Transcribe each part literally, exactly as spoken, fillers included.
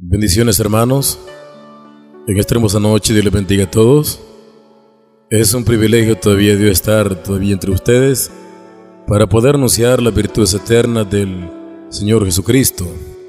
Bendiciones, hermanos. En esta hermosa noche, Dios les bendiga a todos. Es un privilegio todavía Dios estar todavía entre ustedes para poder anunciar las virtudes eternas del Señor Jesucristo.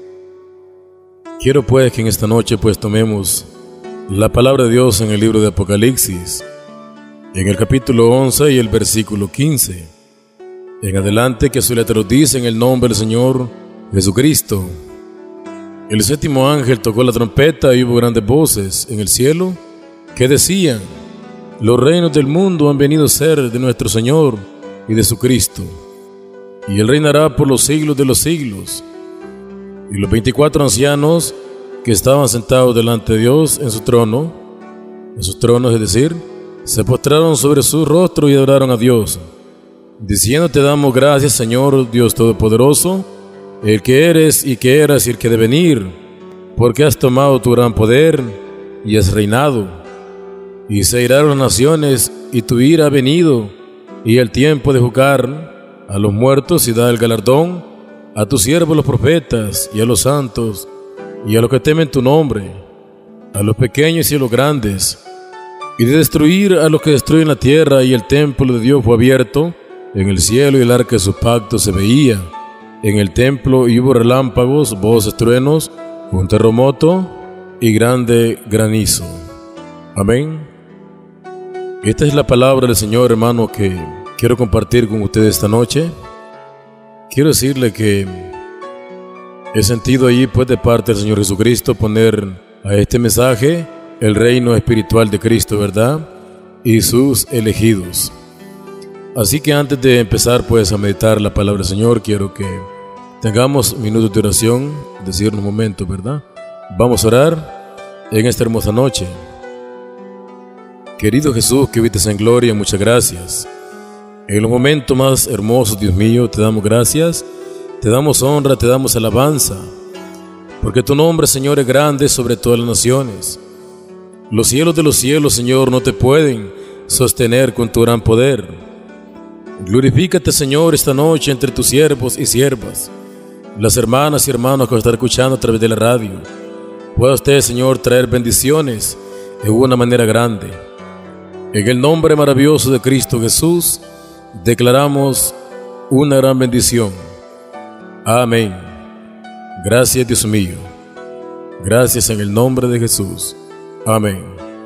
Quiero pues que en esta noche pues tomemos la palabra de Dios en el libro de Apocalipsis, en el capítulo once y el versículo quince. En adelante, que su letra dice: en el nombre del Señor Jesucristo. El séptimo ángel tocó la trompeta y hubo grandes voces en el cielo que decían: los reinos del mundo han venido a ser de nuestro Señor y de su Cristo, y Él reinará por los siglos de los siglos. Y los veinticuatro ancianos que estaban sentados delante de Dios en su trono, en sus tronos, es decir, se postraron sobre su rostro y adoraron a Dios, diciendo: te damos gracias, Señor Dios Todopoderoso, el que eres y que eras y el que debe venir, porque has tomado tu gran poder y has reinado. Y se iraron las naciones, y tu ira ha venido, y el tiempo de juzgar a los muertos y dar el galardón a tus siervos los profetas, y a los santos, y a los que temen tu nombre, a los pequeños y a los grandes, y de destruir a los que destruyen la tierra. Y el templo de Dios fue abierto en el cielo, y el arca de su pacto se veía en el templo, y hubo relámpagos, voces, truenos, un terremoto y grande granizo. Amén. Esta es la palabra del Señor, hermano, que quiero compartir con ustedes esta noche. Quiero decirle que he sentido allí, pues, de parte del Señor Jesucristo, poner a este mensaje el reino espiritual de Cristo, ¿verdad? Y sus elegidos. Así que antes de empezar, pues, a meditar la palabra del Señor, quiero que tengamos minutos de oración, decir un momento, ¿verdad? Vamos a orar en esta hermosa noche. Querido Jesús, que vives en gloria, muchas gracias. En los momentos más hermosos, Dios mío, te damos gracias, te damos honra, te damos alabanza, porque tu nombre, Señor, es grande sobre todas las naciones. Los cielos de los cielos, Señor, no te pueden sostener con tu gran poder. Glorifícate, Señor, esta noche entre tus siervos y siervas, las hermanas y hermanos que están escuchando a través de la radio. Pueda usted, Señor, traer bendiciones de una manera grande. En el nombre maravilloso de Cristo Jesús, declaramos una gran bendición. Amén. Gracias, Dios mío. Gracias en el nombre de Jesús. Amén.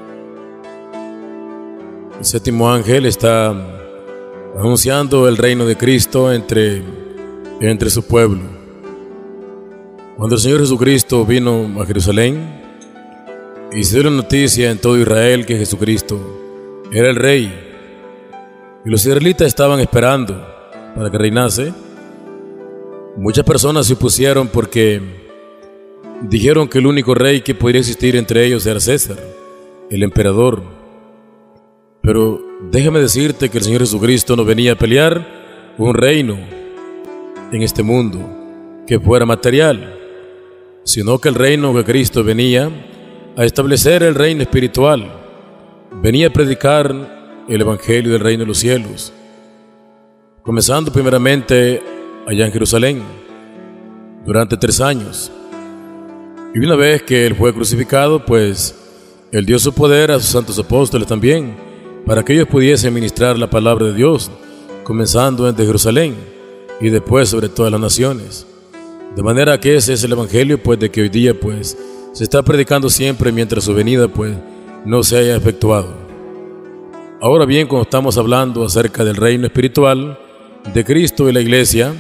El séptimo ángel está anunciando el reino de Cristo entre, entre su pueblo. Cuando el Señor Jesucristo vino a Jerusalén y se dio la noticia en todo Israel que Jesucristo era el rey, y los israelitas estaban esperando para que reinase, muchas personas se opusieron porque dijeron que el único rey que podría existir entre ellos era César, el emperador. Pero déjame decirte que el Señor Jesucristo no venía a pelear un reino en este mundo que fuera material, sino que el reino que Cristo venía a establecer, el reino espiritual. Venía a predicar el evangelio del reino de los cielos, comenzando primeramente allá en Jerusalén durante tres años. Y una vez que Él fue crucificado, pues Él dio su poder a sus santos apóstoles también, para que ellos pudiesen ministrar la palabra de Dios, comenzando desde Jerusalén y después sobre todas las naciones. De manera que ese es el evangelio, pues, de que hoy día, pues, se está predicando siempre mientras su venida, pues, no se haya efectuado. Ahora bien, cuando estamos hablando acerca del reino espiritual de Cristo y la iglesia,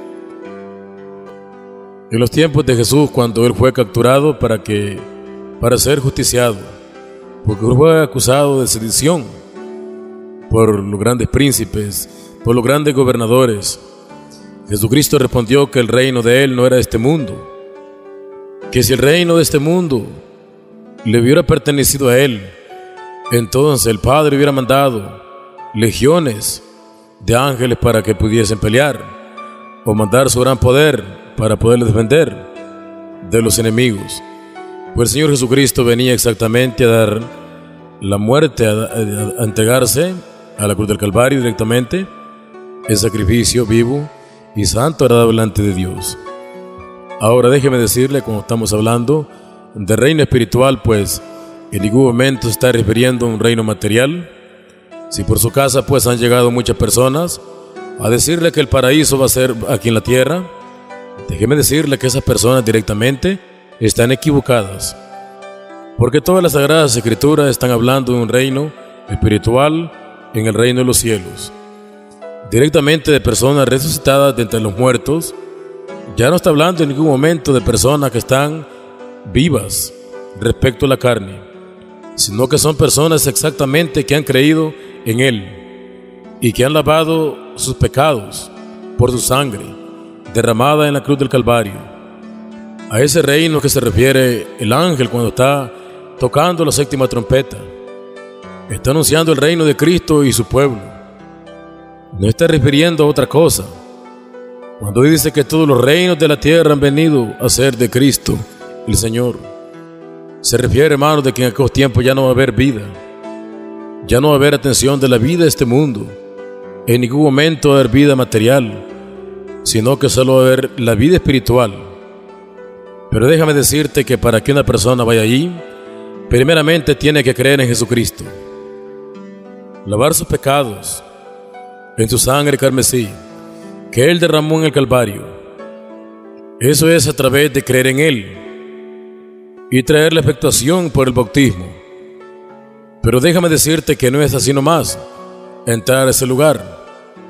en los tiempos de Jesús, cuando Él fue capturado para que, para ser justiciado, porque fue acusado de sedición por los grandes príncipes, por los grandes gobernadores, Jesucristo respondió que el reino de Él no era de este mundo, que si el reino de este mundo le hubiera pertenecido a Él, entonces el Padre hubiera mandado legiones de ángeles para que pudiesen pelear, o mandar su gran poder para poderle defender de los enemigos. Pues el Señor Jesucristo venía exactamente a dar la muerte, a, a, a entregarse a la cruz del Calvario directamente, el sacrificio vivo y santo agradable delante de Dios. Ahora déjeme decirle, como estamos hablando de reino espiritual, pues en ningún momento se está refiriendo a un reino material. Si por su casa pues han llegado muchas personas a decirle que el paraíso va a ser aquí en la tierra, déjeme decirle que esas personas directamente están equivocadas, porque todas las sagradas escrituras están hablando de un reino espiritual en el reino de los cielos, directamente de personas resucitadas de entre los muertos. Ya no está hablando en ningún momento de personas que están vivas respecto a la carne, sino que son personas exactamente que han creído en Él y que han lavado sus pecados por su sangre derramada en la cruz del Calvario. A ese reino que se refiere el ángel cuando está tocando la séptima trompeta, está anunciando el reino de Cristo y su pueblo. No está refiriendo a otra cosa. Cuando dice que todos los reinos de la tierra han venido a ser de Cristo, el Señor, se refiere, hermanos, de que en aquellos tiempos ya no va a haber vida, ya no va a haber atención de la vida de este mundo, en ningún momento va a haber vida material, sino que solo va a haber la vida espiritual. Pero déjame decirte que para que una persona vaya allí, primeramente tiene que creer en Jesucristo, lavar sus pecados en su sangre carmesí que Él derramó en el Calvario. Eso es a través de creer en Él y traer la expectación por el bautismo. Pero déjame decirte que no es así nomás entrar a ese lugar.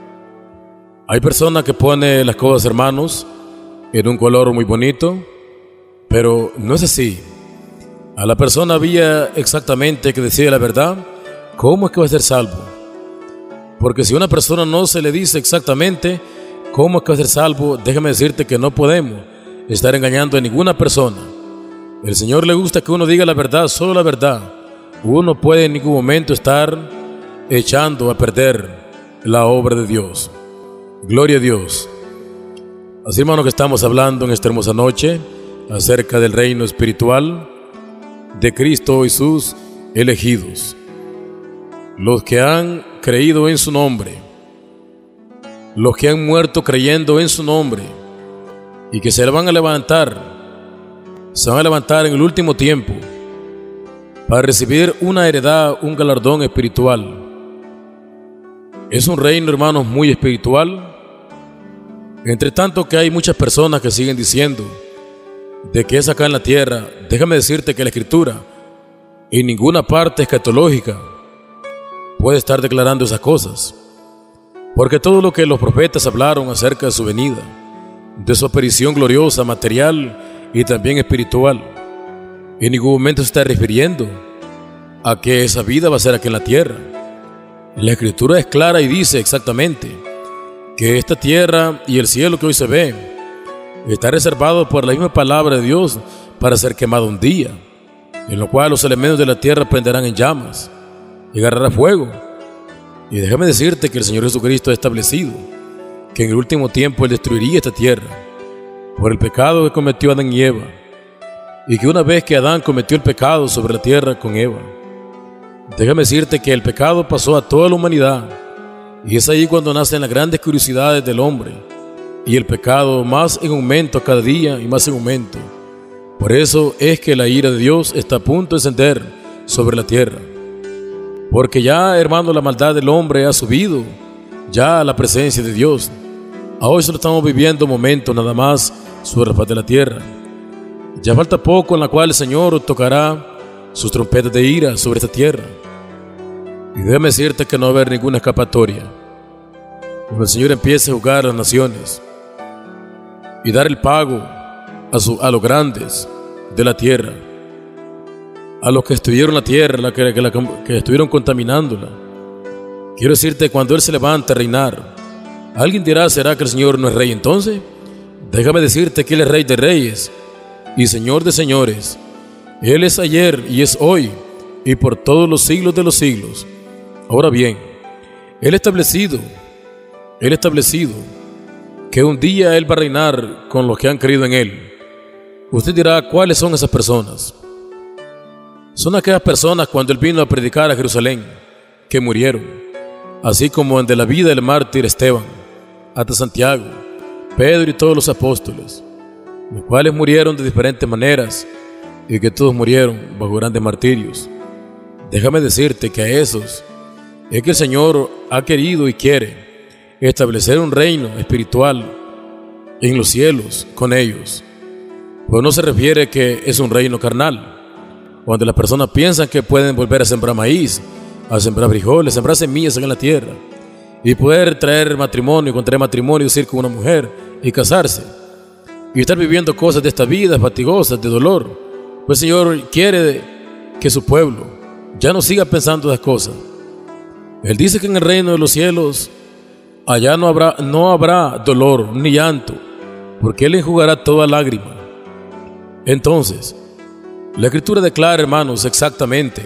Hay personas que ponen las cosas, hermanos, en un color muy bonito, pero no es así. A la persona había exactamente que decir la verdad, ¿cómo es que va a ser salvo? Porque si a una persona no se le dice exactamente cómo es que va a ser salvo, déjame decirte que no podemos estar engañando a ninguna persona. El Señor le gusta que uno diga la verdad, solo la verdad. Uno puede en ningún momento estar echando a perder la obra de Dios. Gloria a Dios. Así, hermano, que estamos hablando en esta hermosa noche acerca del reino espiritual de Cristo y sus elegidos, los que han creído en su nombre, los que han muerto creyendo en su nombre y que se le van a levantar, se van a levantar en el último tiempo para recibir una heredad, un galardón espiritual. Es un reino, hermanos, muy espiritual. Entre tanto que hay muchas personas que siguen diciendo de que es acá en la tierra, déjame decirte que la Escritura en ninguna parte escatológica puede estar declarando esas cosas, porque todo lo que los profetas hablaron acerca de su venida, de su aparición gloriosa, material y también espiritual, en ningún momento se está refiriendo a que esa vida va a ser aquí en la tierra. La Escritura es clara y dice exactamente que esta tierra y el cielo que hoy se ve está reservado por la misma palabra de Dios para ser quemado un día, en lo cual los elementos de la tierra prenderán en llamas y agarrará fuego. Y déjame decirte que el Señor Jesucristo ha establecido que en el último tiempo Él destruiría esta tierra por el pecado que cometió Adán y Eva, y que una vez que Adán cometió el pecado sobre la tierra con Eva, déjame decirte que el pecado pasó a toda la humanidad, y es ahí cuando nacen las grandes curiosidades del hombre, y el pecado más en aumento cada día y más en aumento. Por eso es que la ira de Dios está a punto de descender sobre la tierra, porque ya, hermano, la maldad del hombre ha subido ya a la presencia de Dios. A hoy solo estamos viviendo momentos nada más sobre la faz de la tierra. Ya falta poco en la cual el Señor tocará sus trompetas de ira sobre esta tierra. Y déjame decirte que no va a haber ninguna escapatoria. Cuando el Señor empiece a juzgar a las naciones y dar el pago a, su, a los grandes de la tierra, a los que estuvieron en la tierra, la que, que, la, que estuvieron contaminándola. Quiero decirte, cuando Él se levante a reinar, alguien dirá, ¿será que el Señor no es rey entonces? Déjame decirte que Él es Rey de reyes y Señor de señores. Él es ayer y es hoy y por todos los siglos de los siglos. Ahora bien, Él establecido, Él establecido que un día Él va a reinar con los que han creído en Él. Usted dirá, ¿cuáles son esas personas? Son aquellas personas cuando Él vino a predicar a Jerusalén, que murieron, así como en de la vida del mártir Esteban, hasta Santiago, Pedro y todos los apóstoles, los cuales murieron de diferentes maneras, y que todos murieron bajo grandes martirios. Déjame decirte que a esos es que el Señor ha querido y quiere establecer un reino espiritual en los cielos con ellos. Pues no se refiere que es un reino carnal, donde las personas piensan que pueden volver a sembrar maíz, a sembrar frijoles, sembrar semillas en la tierra y poder traer matrimonio, contraer matrimonio, es decir, con una mujer y casarse y estar viviendo cosas de esta vida fatigosas, de dolor. Pues el Señor quiere que su pueblo ya no siga pensando esas cosas. Él dice que en el reino de los cielos allá no habrá, no habrá dolor ni llanto, porque Él enjugará toda lágrima. Entonces, la Escritura declara, hermanos, exactamente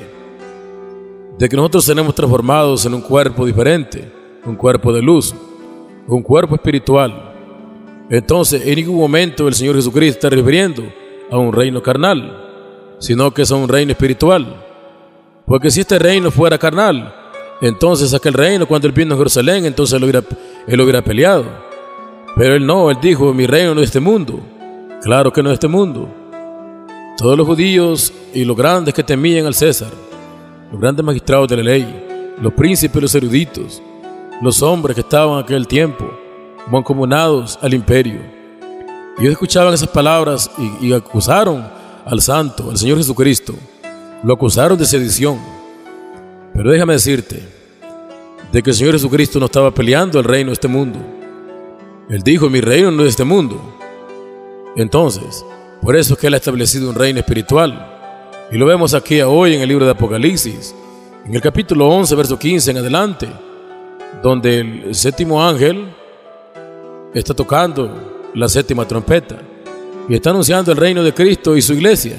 de que nosotros seremos transformados en un cuerpo diferente, un cuerpo de luz, un cuerpo espiritual. Entonces, en ningún momento el Señor Jesucristo está refiriendo a un reino carnal, sino que es a un reino espiritual. Porque si este reino fuera carnal, entonces aquel reino, cuando Él vino a Jerusalén, entonces Él hubiera, él hubiera peleado. Pero Él no, Él dijo, mi reino no es de este mundo. Claro que no es de este mundo. Todos los judíos y los grandes que temían al César, los grandes magistrados de la ley, los príncipes y los eruditos, los hombres que estaban en aquel tiempo mancomunados al imperio, ellos escuchaban esas palabras y, y acusaron al santo, al Señor Jesucristo, lo acusaron de sedición. Pero déjame decirte de que el Señor Jesucristo no estaba peleando el reino de este mundo. Él dijo, mi reino no es de este mundo. Entonces, por eso es que Él ha establecido un reino espiritual. Y lo vemos aquí hoy en el libro de Apocalipsis, en el capítulo once, verso quince en adelante, donde el séptimo ángel está tocando la séptima trompeta y está anunciando el reino de Cristo y su iglesia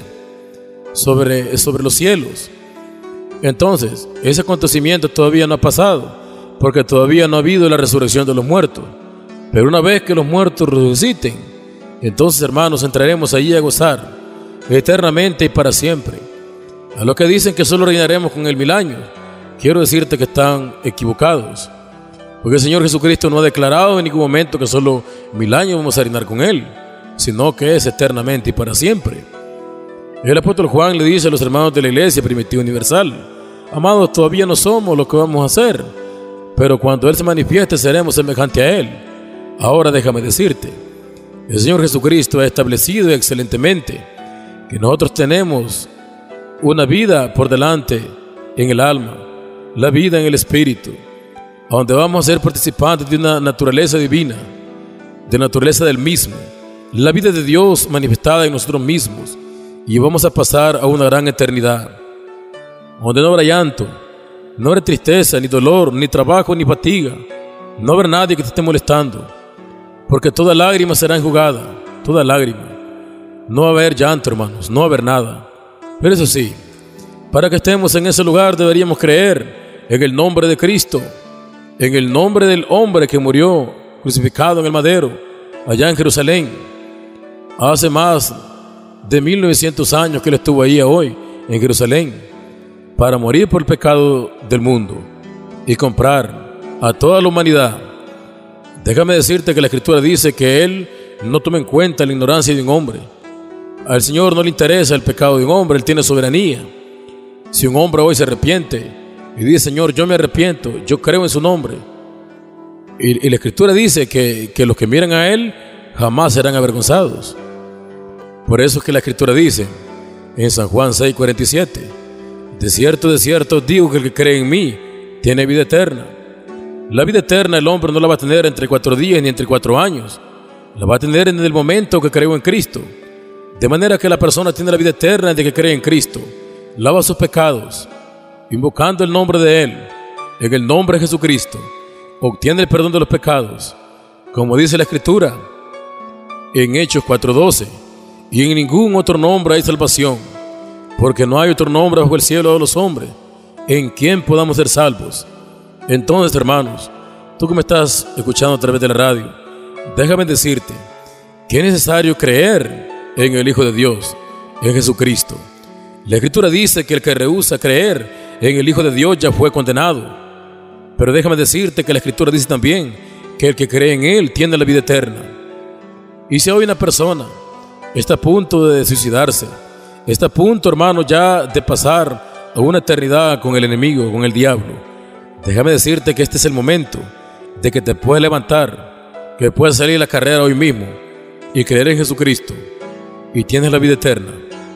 sobre, sobre los cielos. Entonces, ese acontecimiento todavía no ha pasado, porque todavía no ha habido la resurrección de los muertos. Pero una vez que los muertos resuciten, entonces, hermanos, entraremos allí a gozar eternamente y para siempre. A los que dicen que solo reinaremos con el mil años, quiero decirte que están equivocados, porque el Señor Jesucristo no ha declarado en ningún momento que solo mil años vamos a reinar con Él, sino que es eternamente y para siempre. El apóstol Juan le dice a los hermanos de la iglesia primitiva universal, amados, todavía no somos lo que vamos a hacer, pero cuando Él se manifieste seremos semejantes a Él. Ahora déjame decirte, el Señor Jesucristo ha establecido excelentemente que nosotros tenemos una vida por delante en el alma, la vida en el espíritu, donde vamos a ser participantes de una naturaleza divina, de naturaleza del mismo, la vida de Dios manifestada en nosotros mismos, y vamos a pasar a una gran eternidad, donde no habrá llanto, no habrá tristeza, ni dolor, ni trabajo, ni fatiga, no habrá nadie que te esté molestando, porque toda lágrima será enjugada, toda lágrima. No va a haber llanto, hermanos, no va a haber nada. Pero eso sí, para que estemos en ese lugar deberíamos creer en el nombre de Cristo, en el nombre del hombre que murió crucificado en el madero, allá en Jerusalén. Hace más de mil novecientos años que Él estuvo ahí hoy, en Jerusalén, para morir por el pecado del mundo y comprar a toda la humanidad. Déjame decirte que la Escritura dice que Él no toma en cuenta la ignorancia de un hombre. Al Señor no le interesa el pecado de un hombre, Él tiene soberanía. Si un hombre hoy se arrepiente y dice, Señor, yo me arrepiento, yo creo en su nombre, y, y la Escritura dice que, que los que miran a Él jamás serán avergonzados. Por eso es que la Escritura dice en San Juan seis cuarenta y siete, de cierto, de cierto digo que el que cree en mí tiene vida eterna. La vida eterna el hombre no la va a tener entre cuatro días ni entre cuatro años. La va a tener en el momento que creo en Cristo. De manera que la persona tiene la vida eterna de que cree en Cristo. Lava sus pecados, invocando el nombre de Él, en el nombre de Jesucristo. Obtiene el perdón de los pecados. Como dice la Escritura en Hechos cuatro doce, y en ningún otro nombre hay salvación, porque no hay otro nombre bajo el cielo de los hombres en quien podamos ser salvos. Entonces, hermanos, tú que me estás escuchando a través de la radio, déjame decirte que es necesario creer en el Hijo de Dios, en Jesucristo. La Escritura dice que el que rehúsa creer en el Hijo de Dios ya fue condenado. Pero déjame decirte que la Escritura dice también que el que cree en Él tiene la vida eterna. Y si hoy una persona está a punto de suicidarse está a punto, hermano, ya de pasar a una eternidad con el enemigo, con el diablo. Déjame decirte que este es el momento de que te puedes levantar, que puedes salir a la carrera hoy mismo y creer en Jesucristo y tienes la vida eterna.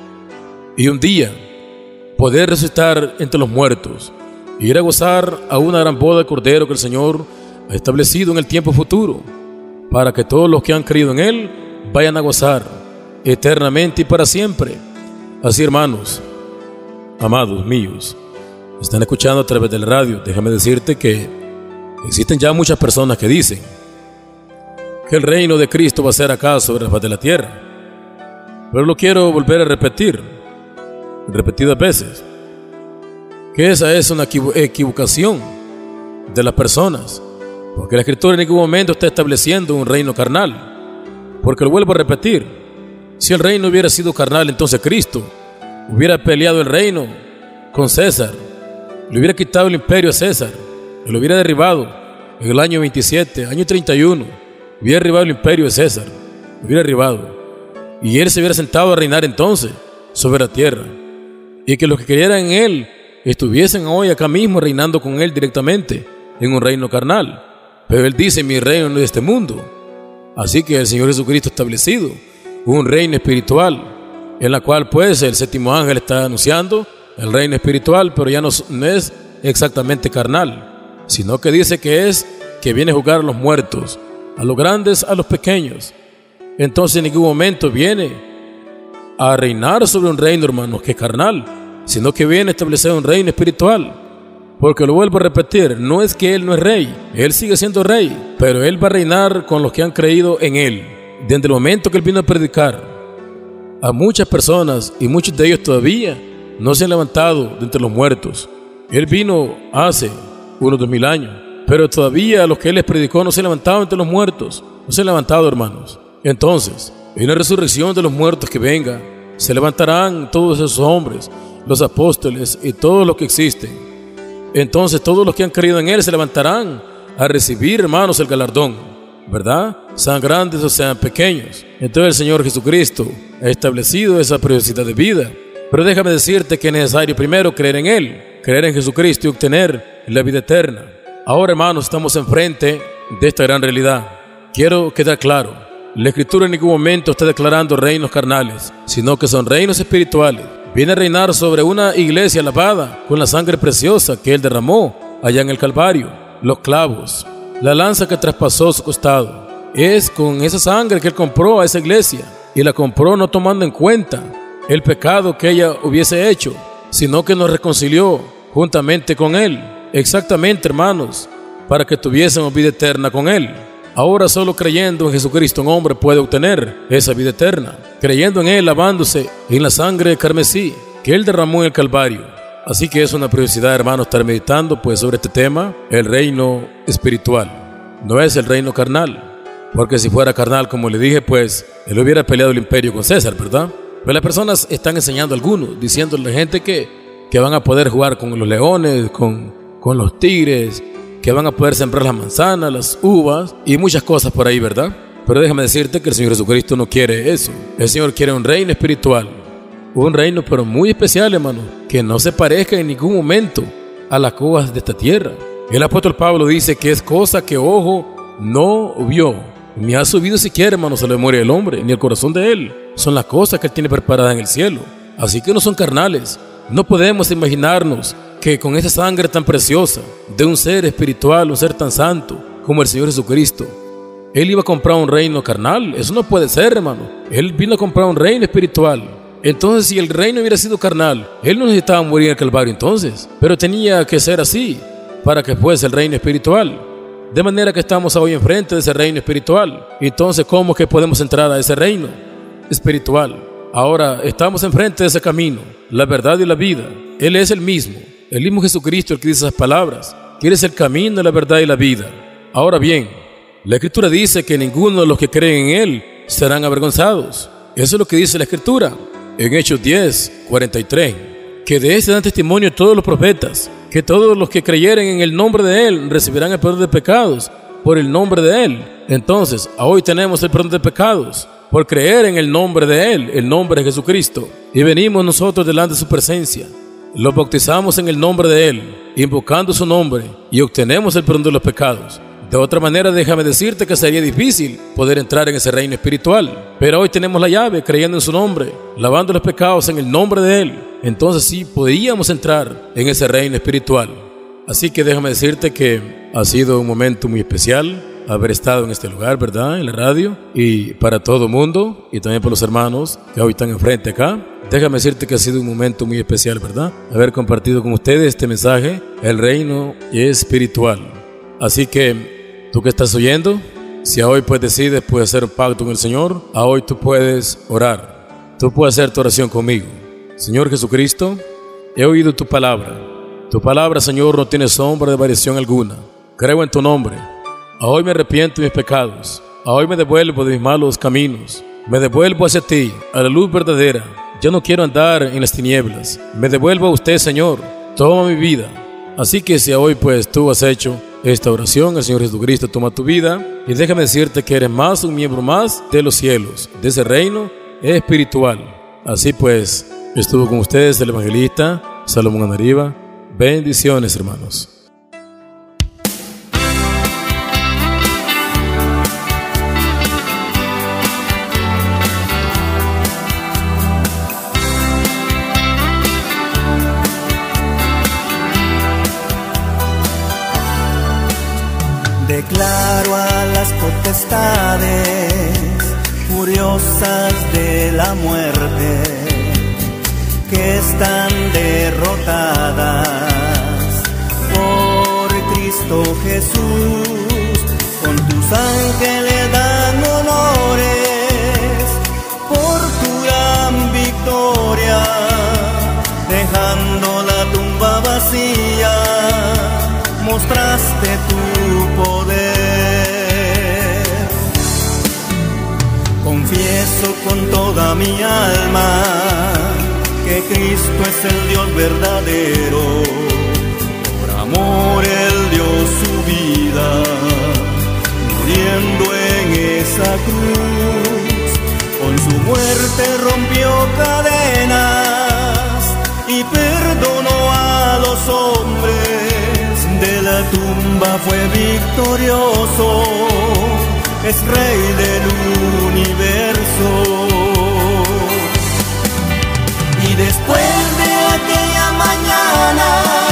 Y un día poder resucitar entre los muertos y ir a gozar a una gran boda de Cordero que el Señor ha establecido en el tiempo futuro, para que todos los que han creído en Él vayan a gozar eternamente y para siempre. Así, hermanos, amados míos, están escuchando a través del radio. Déjame decirte que existen ya muchas personas que dicen que el reino de Cristo va a ser acá sobre la faz de la tierra. Pero lo quiero volver a repetir, repetidas veces, que esa es una equivocación de las personas, porque la Escritura en ningún momento está estableciendo un reino carnal. Porque lo vuelvo a repetir, si el reino hubiera sido carnal, entonces Cristo hubiera peleado el reino con César, le hubiera quitado el imperio a César, lo hubiera derribado en el año veintisiete, año treinta y uno, hubiera derribado el imperio de César, lo hubiera derribado, y él se hubiera sentado a reinar entonces sobre la tierra, y que los que creyeran en él estuviesen hoy acá mismo reinando con él directamente en un reino carnal. Pero él dice: mi reino no es de este mundo. Así que el Señor Jesucristo ha establecido un reino espiritual, en la cual pues el séptimo ángel está anunciando el reino espiritual, pero ya no, no es exactamente carnal, sino que dice que es que viene a juzgar a los muertos, a los grandes, a los pequeños. Entonces en ningún momento viene a reinar sobre un reino, hermanos, que es carnal, sino que viene a establecer un reino espiritual. Porque lo vuelvo a repetir, no es que Él no es rey, Él sigue siendo rey, pero Él va a reinar con los que han creído en Él. Desde el momento que Él vino a predicar a muchas personas, y muchos de ellos todavía no se han levantado de entre los muertos. Él vino hace unos dos mil años, pero todavía los que Él les predicó no se han levantado entre los muertos, no se han levantado, hermanos. Entonces, en una resurrección de los muertos que venga, se levantarán todos esos hombres, los apóstoles y todos los que existen. Entonces todos los que han creído en Él se levantarán a recibir, hermanos, el galardón, ¿verdad? Sean grandes o sean pequeños. Entonces el Señor Jesucristo ha establecido esa prioridad de vida. Pero déjame decirte que es necesario primero creer en Él, creer en Jesucristo y obtener la vida eterna. Ahora, hermanos, estamos enfrente de esta gran realidad. Quiero quedar claro, la Escritura en ningún momento está declarando reinos carnales, sino que son reinos espirituales. Viene a reinar sobre una iglesia lavada con la sangre preciosa que Él derramó allá en el Calvario, los clavos, la lanza que traspasó su costado. Es con esa sangre que Él compró a esa iglesia, y la compró no tomando en cuenta el pecado que ella hubiese hecho, sino que nos reconcilió juntamente con Él. Exactamente, hermanos, para que tuviésemos vida eterna con Él. Ahora solo creyendo en Jesucristo un hombre puede obtener esa vida eterna, creyendo en Él, lavándose en la sangre de carmesí que Él derramó en el Calvario. Así que es una prioridad, hermanos, estar meditando pues sobre este tema, el reino espiritual. No es el reino carnal, porque si fuera carnal, como le dije, pues Él hubiera peleado el imperio con César, ¿verdad? Pero las personas están enseñando a algunos, diciéndole a la gente que, que van a poder jugar con los leones, con, con los tigres, que van a poder sembrar las manzanas, las uvas y muchas cosas por ahí, ¿verdad? Pero déjame decirte que el Señor Jesucristo no quiere eso. El Señor quiere un reino espiritual, un reino pero muy especial, hermano, que no se parezca en ningún momento a las cosas de esta tierra. El apóstol Pablo dice que es cosa que ojo no vio, ni ha subido siquiera, hermanos, a la memoria del hombre, ni el corazón de Él. Son las cosas que Él tiene preparadas en el cielo. Así que no son carnales. No podemos imaginarnos que con esa sangre tan preciosa de un ser espiritual, un ser tan santo como el Señor Jesucristo, Él iba a comprar un reino carnal. Eso no puede ser, hermano. Él vino a comprar un reino espiritual. Entonces, si el reino hubiera sido carnal, Él no necesitaba morir en el Calvario entonces, pero tenía que ser así para que fuese el reino espiritual. De manera que estamos hoy enfrente de ese reino espiritual. Entonces, ¿cómo que podemos entrar a ese reino espiritual? Ahora estamos enfrente de ese camino, la verdad y la vida. Él es el mismo, el mismo Jesucristo el que dice esas palabras, que Él es el camino, la verdad y la vida. Ahora bien, la Escritura dice que ninguno de los que creen en Él serán avergonzados. Eso es lo que dice la Escritura en Hechos diez, cuarenta y tres, que de este dan testimonio todos los profetas, que todos los que creyeren en el nombre de Él recibirán el perdón de pecados por el nombre de Él. Entonces, hoy tenemos el perdón de pecados por creer en el nombre de Él, el nombre de Jesucristo. Y venimos nosotros delante de su presencia, los bautizamos en el nombre de Él, invocando su nombre, y obtenemos el perdón de los pecados. De otra manera, déjame decirte que sería difícil poder entrar en ese reino espiritual. Pero hoy tenemos la llave, creyendo en su nombre, lavando los pecados en el nombre de Él. Entonces sí, podíamos entrar en ese reino espiritual. Así que déjame decirte que ha sido un momento muy especial haber estado en este lugar, ¿verdad? En la radio, y para todo el mundo, y también para los hermanos que hoy están enfrente acá. Déjame decirte que ha sido un momento muy especial, ¿verdad? Haber compartido con ustedes este mensaje, el reino espiritual. Así que tú que estás oyendo, si hoy pues decides puedes hacer un pacto con el Señor, a hoy tú puedes orar. Tú puedes hacer tu oración conmigo. Señor Jesucristo, he oído tu palabra. Tu palabra, Señor, no tiene sombra de variación alguna. Creo en tu nombre. A hoy me arrepiento de mis pecados. A hoy me devuelvo de mis malos caminos. Me devuelvo hacia ti, a la luz verdadera. Yo no quiero andar en las tinieblas. Me devuelvo a usted, Señor. Toma mi vida. Así que si hoy pues tú has hecho esta oración, el Señor Jesucristo toma tu vida, y déjame decirte que eres más un miembro más de los cielos, de ese reino espiritual. Así pues, estuvo con ustedes el evangelista Salomón Anariva. Bendiciones, hermanos. Declaro a las potestades furiosas de la muerte que están derrotadas por Cristo Jesús. Con tus ángeles dan honores por tu gran victoria, dejando la tumba vacía, mostraste tu poder. Confieso con toda mi alma que Cristo es el Dios verdadero. Por amor Él dio su vida, muriendo en esa cruz. Con su muerte rompió cadenas y perdonó a los hombres. De la tumba fue victorioso, es Rey del universo. Y después de aquella mañana,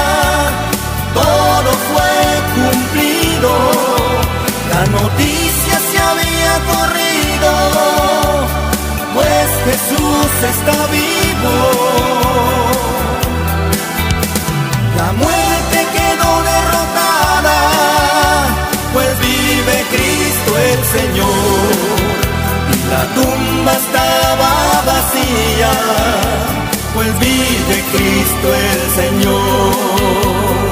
todo fue cumplido. La noticia se había corrido, pues Jesús está vivo. La muerte quedó derrotada, pues vive Cristo el Señor. Y la tumba estaba vacía, pues vive Cristo el Señor.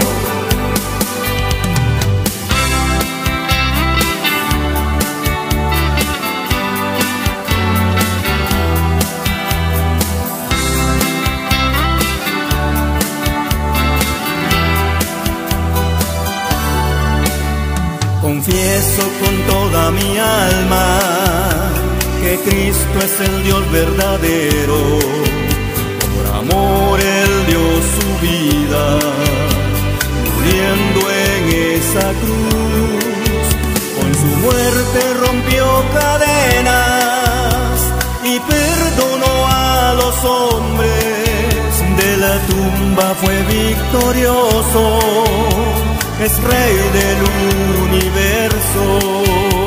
Confieso con toda mi alma que Cristo es el Dios verdadero. Por amor Él dio su vida, muriendo en esa cruz. Con su muerte rompió cadenas y perdonó a los hombres. De la tumba fue victorioso, es Rey del universo.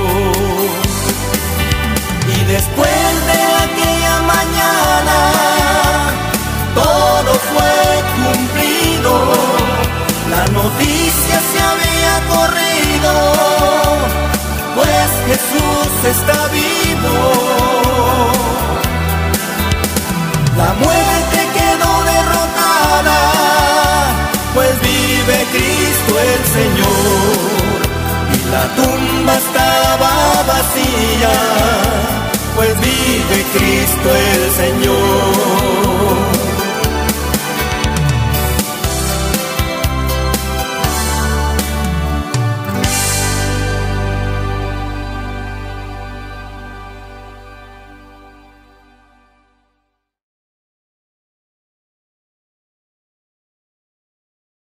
Y después de aquella mañana, todo fue cumplido. La noticia se había corrido, pues Jesús está vivo. La muerte quedó derrotada, pues vive Cristo el Señor. Y la tumba estaba vacía, pues vive Cristo el Señor.